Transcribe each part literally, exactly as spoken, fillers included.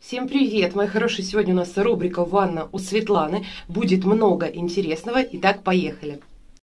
Всем привет, мои хорошие! Сегодня у нас рубрика «Ванна у Светланы». Будет много интересного. Итак, поехали!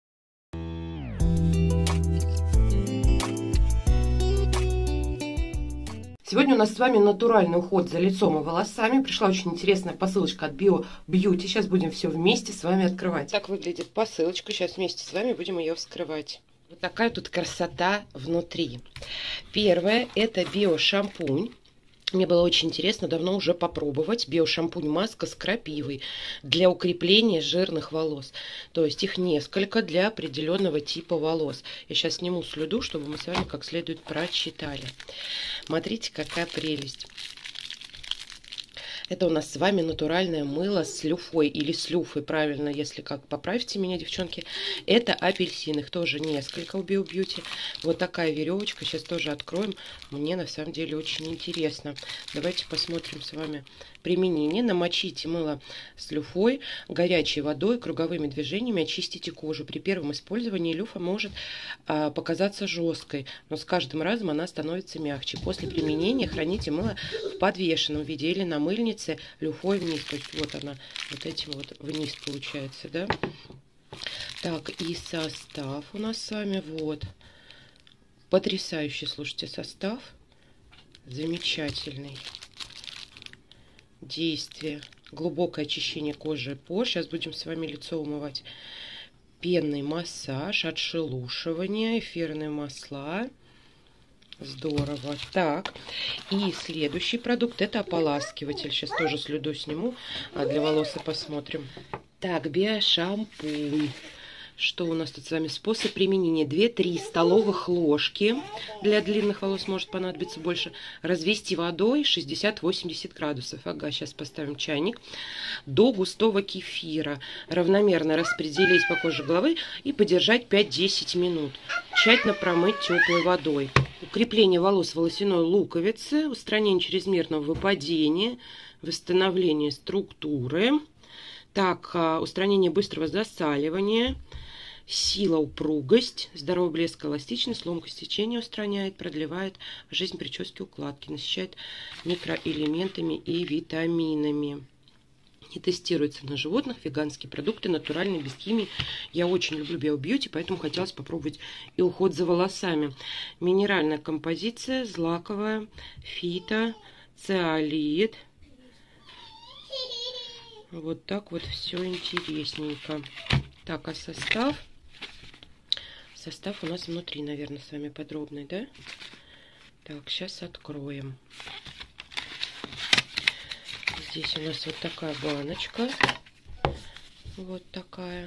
Сегодня у нас с вами натуральный уход за лицом и волосами. Пришла очень интересная посылочка от Bio Beauty. Сейчас будем все вместе с вами открывать. Так выглядит посылочка. Сейчас вместе с вами будем ее вскрывать. Вот такая тут красота внутри. Первое – это биошампунь. Мне было очень интересно давно уже попробовать биошампунь-маска с крапивой для укрепления жирных волос. То есть их несколько для определенного типа волос. Я сейчас сниму слюду, чтобы мы с вами как следует прочитали. Смотрите, какая прелесть. Это у нас с вами натуральное мыло с люфой или с люфой, правильно, если как, поправьте меня, девчонки. Это апельсин, их тоже несколько у Bio Beauty. Вот такая веревочка, сейчас тоже откроем. Мне на самом деле очень интересно. Давайте посмотрим с вами применение. Намочите мыло с люфой, горячей водой, круговыми движениями очистите кожу. При первом использовании люфа может а, показаться жесткой, но с каждым разом она становится мягче. После применения храните мыло в подвешенном виде или на мыльнице люфой вниз. То есть вот она, вот этим вот вниз получается, да? Так, и состав у нас с вами вот. Потрясающий, слушайте, состав. Замечательный. Действие. Глубокое очищение кожи и пор. Сейчас будем с вами лицо умывать. Пенный массаж, отшелушивание, эфирные масла. Здорово. Так, и следующий продукт — это ополаскиватель. Сейчас тоже слюду сниму, а для волос и посмотрим. Так, биошампунь. Что у нас тут с вами? Способ применения. две-три столовых ложки. Для длинных волос может понадобиться больше. Развести водой шестьдесят-восемьдесят градусов. Ага, сейчас поставим чайник. До густого кефира. Равномерно распределить по коже головы и подержать пять-десять минут. Тщательно промыть теплой водой. Укрепление волос волосяной луковицы. Устранение чрезмерного выпадения. Восстановление структуры. Так, устранение быстрого засаливания. Сила, упругость, здоровый блеск, эластичность, ломкость течения устраняет, продлевает жизнь прически, укладки, насыщает микроэлементами и витаминами. Не тестируется на животных, веганские продукты, натуральные, без химии. Я очень люблю Bio Beauty, поэтому хотелось попробовать и уход за волосами. Минеральная композиция, злаковая, фито, циолит. Вот так вот все интересненько. Так, а состав? Состав у нас внутри, наверное, с вами подробный, да? Так, сейчас откроем. Здесь у нас вот такая баночка. Вот такая.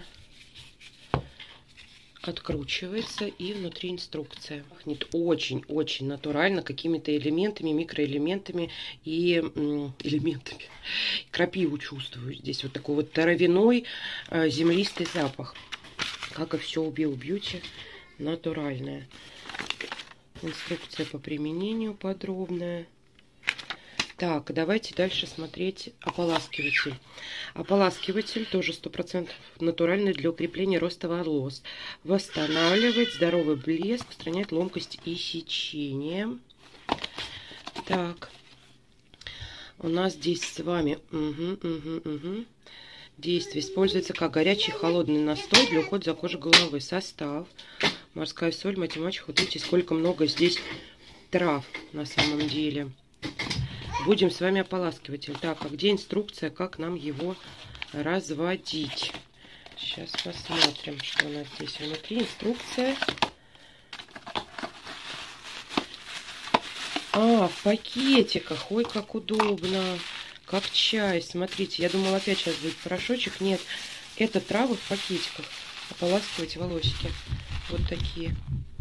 Откручивается, и внутри инструкция. Пахнет очень-очень натурально, какими-то элементами, микроэлементами и м, элементами. Крапиву чувствую. Здесь вот такой вот травяной э, землистый запах. Как и все у Bio Beauty, натуральное. Инструкция по применению подробная. Так, давайте дальше смотреть ополаскиватель. Ополаскиватель тоже сто процентов натуральный для укрепления роста волос. Восстанавливает здоровый блеск, устраняет ломкость и сечение. Так, у нас здесь с вами угу, угу, угу. Действие используется как горячий холодный настой для ухода за кожей головы. Состав: морская соль, мать и мачеха. Вот видите, сколько много здесь трав на самом деле. Будем с вами ополаскиватель. Так, а где инструкция, как нам его разводить? Сейчас посмотрим, что у нас здесь внутри. Инструкция. А, в пакетиках. Ой, как удобно. Как чай. Смотрите, я думала, опять сейчас будет порошочек. Нет, это травы в пакетиках. Ополаскивать волосики. Вот такие.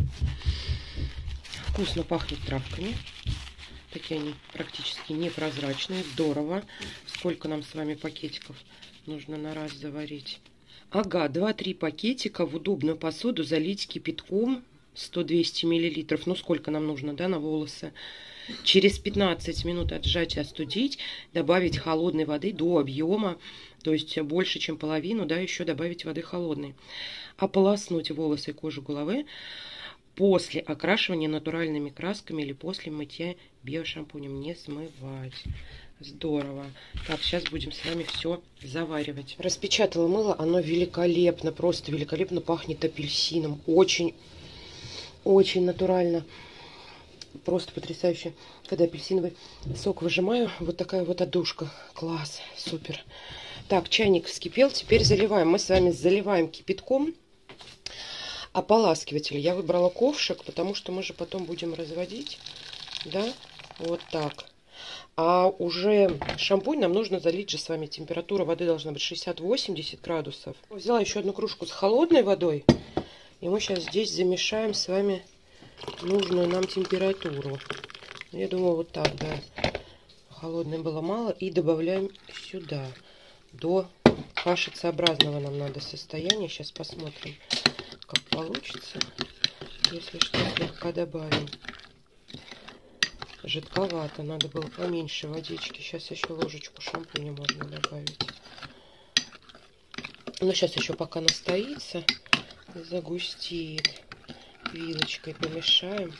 Вкусно пахнет травками. Такие они практически непрозрачные. Здорово. Сколько нам с вами пакетиков нужно на раз заварить? Ага, два-три пакетика в удобную посуду залить кипятком сто-двести миллилитров. Ну, сколько нам нужно, да, на волосы? Через пятнадцать минут отжать и остудить. Добавить холодной воды до объема. То есть больше, чем половину, да, еще добавить воды холодной. Ополоснуть волосы и кожу головы после окрашивания натуральными красками или после мытья биошампунем не смывать. Здорово. Так, сейчас будем с вами все заваривать. Распечатала мыло, оно великолепно, просто великолепно пахнет апельсином. Очень, очень натурально. Просто потрясающе. Когда апельсиновый сок выжимаю, вот такая вот отдушка. Класс, супер. Так, чайник вскипел, теперь заливаем. Мы с вами заливаем кипятком ополаскиватель. Я выбрала ковшик, потому что мы же потом будем разводить. Да, вот так. А уже шампунь нам нужно залить же с вами. Температура воды должна быть шестьдесят-восемьдесят градусов. Взяла еще одну кружку с холодной водой. И мы сейчас здесь замешаем с вами нужную нам температуру. Я думаю, вот так, да. Холодной было мало. И добавляем сюда. До кашицеобразного нам надо состояния. Сейчас посмотрим, как получится. Если что, слегка добавим. Жидковато, надо было поменьше водички. Сейчас еще ложечку шампуня можно добавить. Но сейчас еще пока настоится, загустеет. Вилочкой помешаем.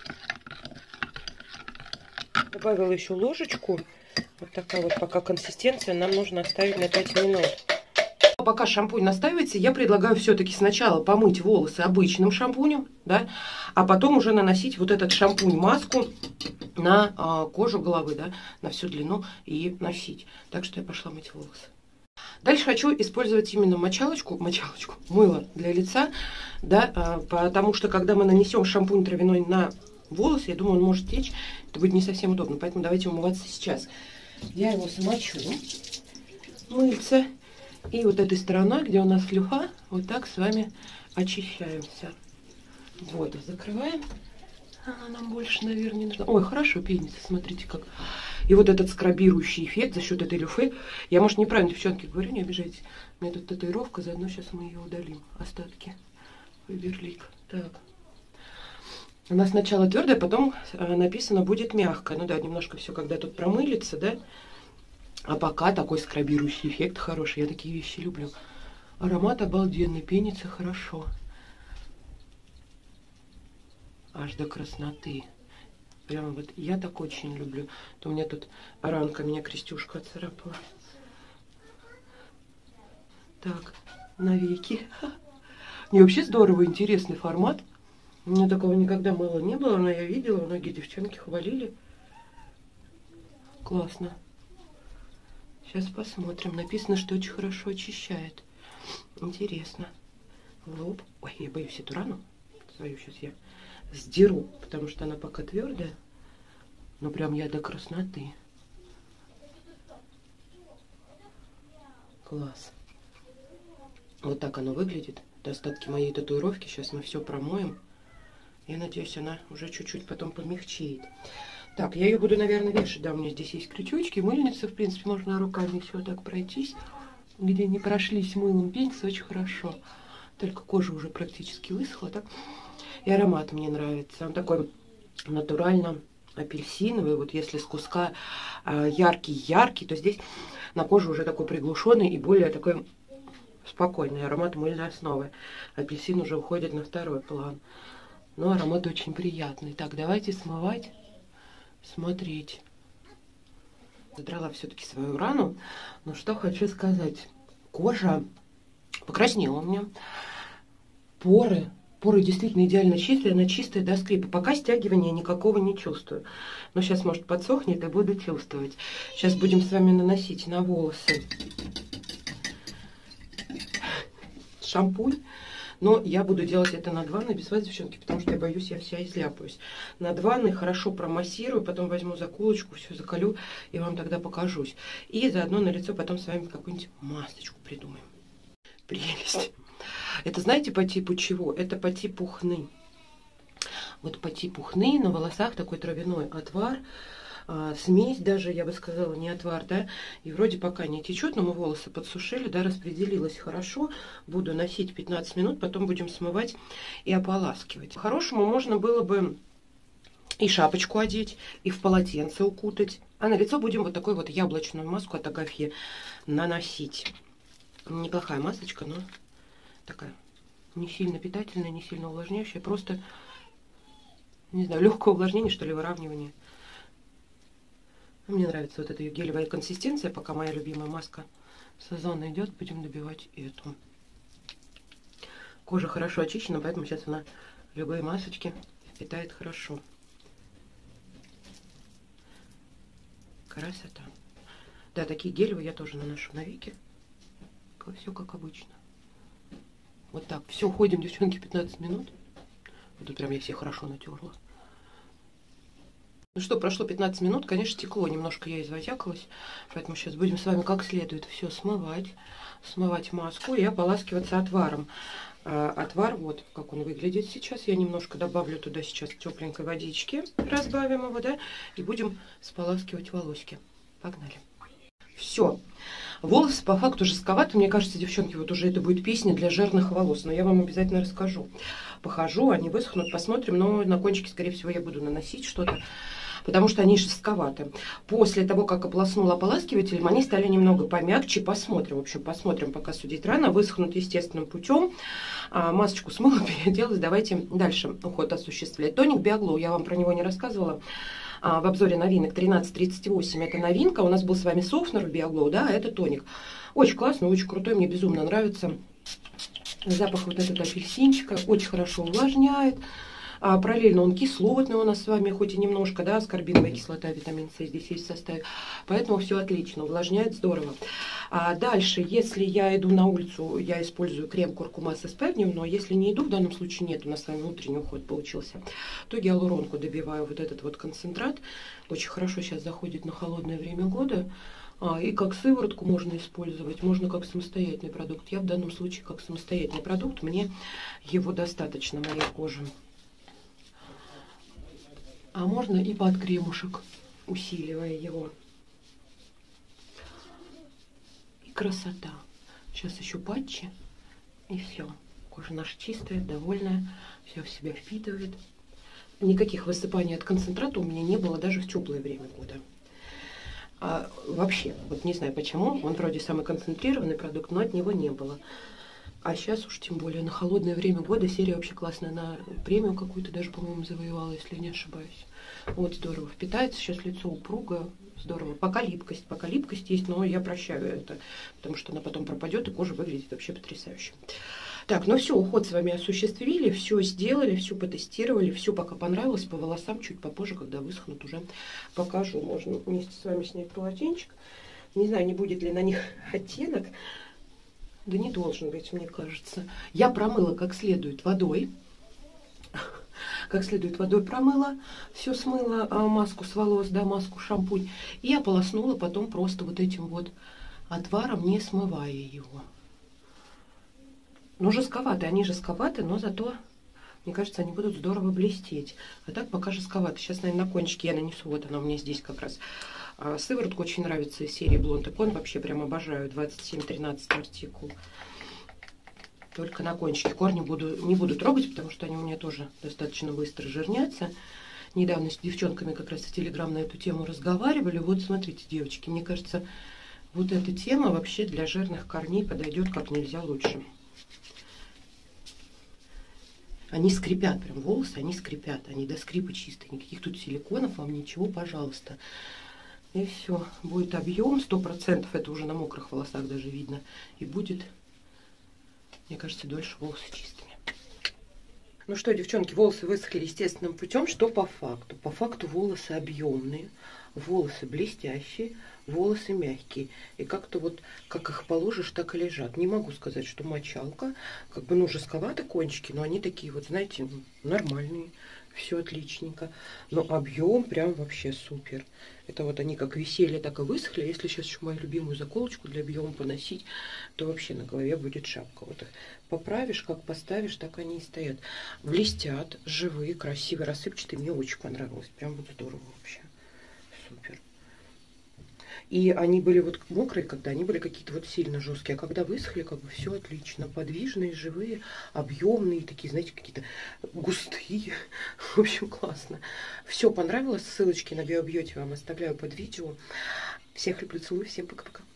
Добавила еще ложечку. Вот такая вот пока консистенция. Нам нужно оставить на пять минут. Пока шампунь настаивается, я предлагаю все-таки сначала помыть волосы обычным шампунем, да, а потом уже наносить вот этот шампунь-маску на а, кожу головы, да, на всю длину и носить. Так что я пошла мыть волосы. Дальше хочу использовать именно мочалочку, мочалочку, мыло для лица, да, а, потому что когда мы нанесем шампунь травяной на волосы, я думаю, он может течь, это будет не совсем удобно, поэтому давайте умываться сейчас. Я его смочу, мыльце. И вот этой стороной, где у нас флюха, вот так с вами очищаемся. Воду закрываем. Она нам больше, наверное, не нужна. Ой, хорошо пенится, смотрите как. И вот этот скрабирующий эффект за счет этой люфы. Я, может, неправильно, девчонки, говорю, не обижайтесь. У меня тут татуировка, заодно сейчас мы ее удалим. Остатки. Фаберлик. Так. Она сначала твердая, потом написано будет мягкая. Ну да, немножко все, когда тут промылится, да. А пока такой скрабирующий эффект хороший. Я такие вещи люблю. Аромат обалденный, пенится хорошо. Аж до красноты. Прям вот я так очень люблю. То у меня тут ранка, меня Крестюшка отцарапала. Так, навеки. Не, вообще здорово, интересный формат. У меня такого никогда мыла не было, но я видела, многие девчонки хвалили. Классно. Сейчас посмотрим. Написано, что очень хорошо очищает. Интересно. Лоб. Ой, я боюсь эту рану. Свою сейчас я сдеру, потому что она пока твердая. Но прям я до красноты. Класс. Вот так оно выглядит. Это остатки моей татуировки. Сейчас мы все промоем. Я надеюсь, она уже чуть-чуть потом помягчеет. Так, я ее буду, наверное, вешать. Да, у меня здесь есть крючочки, мыльница. В принципе, можно руками все так пройтись. Где не прошлись мылом, пенится очень хорошо. Только кожа уже практически высохла. Так? И аромат мне нравится. Он такой натурально апельсиновый. Вот если с куска яркий-яркий, то здесь на коже уже такой приглушенный и более такой спокойный аромат мыльной основы. Апельсин уже уходит на второй план. Но аромат очень приятный. Так, давайте смывать. Смотреть. Задрала все-таки свою рану. Но что хочу сказать. Кожа покраснела у меня. Поры. Поры действительно идеально чистые. Она чистая до скрипа. Пока стягивания никакого не чувствую. Но сейчас, может, подсохнет и буду чувствовать. Сейчас будем с вами наносить на волосы шампунь. Но я буду делать это над ванной без вас, девчонки, потому что я боюсь, я вся изляпаюсь. Над ванной хорошо промассирую, потом возьму заколочку, все заколю и вам тогда покажусь. И заодно на лицо потом с вами какую-нибудь масочку придумаем. Прелесть. Это знаете по типу чего? Это по типу хны. Вот по типу хны на волосах такой травяной отвар. А, смесь даже, я бы сказала, не отвар, да, и вроде пока не течет, но мы волосы подсушили, да, распределилось хорошо, буду носить пятнадцать минут, потом будем смывать и ополаскивать. По-хорошему можно было бы и шапочку одеть, и в полотенце укутать, а на лицо будем вот такую вот яблочную маску от Агафьи наносить. Неплохая масочка, но такая не сильно питательная, не сильно увлажняющая, просто, не знаю, легкое увлажнение, что ли, выравнивание. Мне нравится вот эта ее гелевая консистенция, пока моя любимая маска сезона идет, будем добивать эту. Кожа хорошо очищена, поэтому сейчас она любые масочки впитает хорошо. Красота. Да, такие гелевые я тоже наношу на веки. Все как обычно. Вот так. Все, ходим, девчонки, пятнадцать минут. Вот тут прям я все хорошо натерла. Ну что, прошло пятнадцать минут, конечно, текло, немножко я извозякалась, поэтому сейчас будем с вами как следует все смывать, смывать маску и ополаскиваться отваром. А, отвар, вот как он выглядит сейчас, я немножко добавлю туда сейчас тепленькой водички, разбавим его, да, и будем споласкивать волосики. Погнали. Все. Волосы по факту жестковаты, мне кажется, девчонки, вот уже это будет песня для жирных волос, но я вам обязательно расскажу. Похожу, они высохнут, посмотрим, но на кончики, скорее всего, я буду наносить что-то, потому что они жестковаты. После того, как ополоснула ополаскивателем, они стали немного помягче. Посмотрим, в общем, посмотрим, пока судить рано. Высохнут естественным путем. А, масочку смыла, переоделась. Давайте дальше уход осуществлять. Тоник Биоглоу, я вам про него не рассказывала. А, в обзоре новинок тринадцать тридцать восемь, это новинка. У нас был с вами Софнер Биоглоу, да, а это тоник. Очень классный, очень крутой, мне безумно нравится. Запах вот этот апельсинчика, очень хорошо увлажняет. А, параллельно он кислотный у нас с вами, хоть и немножко, да, аскорбиновая кислота, витамин С здесь есть в составе. Поэтому все отлично, увлажняет здорово. А дальше, если я иду на улицу, я использую крем куркума с эс пэ эф дневной. Если не иду, в данном случае нет, у нас с вами утренний уход получился, то гиалуронку добиваю вот этот вот концентрат. Очень хорошо сейчас заходит на холодное время года. А, и как сыворотку можно использовать, можно как самостоятельный продукт. Я в данном случае как самостоятельный продукт, мне его достаточно, моей кожи. А можно и под кремушек, усиливая его. И красота. Сейчас еще патчи. И все. Кожа наша чистая, довольная. Все в себя впитывает. Никаких высыпаний от концентрата у меня не было даже в теплое время года. А вообще, вот не знаю почему, он вроде самый концентрированный продукт, но от него не было. А сейчас уж тем более на холодное время года серия вообще классная. На премию какую-то даже, по-моему, завоевала, если не ошибаюсь. Вот здорово. Впитается сейчас лицо упруго. Здорово. Пока липкость. Пока липкость есть, но я прощаю это. Потому что она потом пропадет, и кожа выглядит вообще потрясающе. Так, ну все, уход с вами осуществили. Все сделали, все потестировали. Все пока понравилось. По волосам чуть попозже, когда высохнут, уже покажу. Можно вместе с вами снять полотенчик. Не знаю, не будет ли на них оттенок. Да не должен быть, мне кажется. Я промыла как следует водой. Как следует водой промыла. Все смыла, а, маску с волос, да, маску, шампунь. И ополоснула потом просто вот этим вот отваром, не смывая его. Ну, жестковаты. Они жестковаты, но зато, мне кажется, они будут здорово блестеть. А так пока жестковаты. Сейчас, наверное, на кончике я нанесу. Вот она у меня здесь как раз. А, сыворотка очень нравится из серии Blond Icon. Вообще прям обожаю. двадцать семь тринадцать артикул. Только на кончике. Корни буду, не буду трогать, потому что они у меня тоже достаточно быстро жирнятся. Недавно с девчонками как раз в Телеграм на эту тему разговаривали. Вот смотрите, девочки, мне кажется, вот эта тема вообще для жирных корней подойдет как нельзя лучше. Они скрипят, прям волосы, они скрипят. Они до скрипа чистые. Никаких тут силиконов вам, ничего, пожалуйста. И все. Будет объем сто процентов. Это уже на мокрых волосах даже видно. И будет, мне кажется, дольше волосы чистыми. Ну что, девчонки, волосы высохли естественным путем. Что по факту? По факту волосы объемные, волосы блестящие, волосы мягкие. И как-то вот, как их положишь, так и лежат. Не могу сказать, что мочалка. Как бы, ну, жестковаты кончики, но они такие вот, знаете, нормальные. Все отличненько. Но объем прям вообще супер. Это вот они как висели, так и высохли. Если сейчас еще мою любимую заколочку для объема поносить, то вообще на голове будет шапка. Вот их поправишь, как поставишь, так они и стоят. Блестят, живые, красивые, рассыпчатые. Мне очень понравилось. Прям вот здорово вообще. Супер. И они были вот мокрые, когда они были какие-то вот сильно жесткие. А когда высохли, как бы все отлично. Подвижные, живые, объемные, такие, знаете, какие-то густые. В общем, классно. Все понравилось. Ссылочки на Биобьюти вам оставляю под видео. Всех люблю, целую. Всем пока-пока.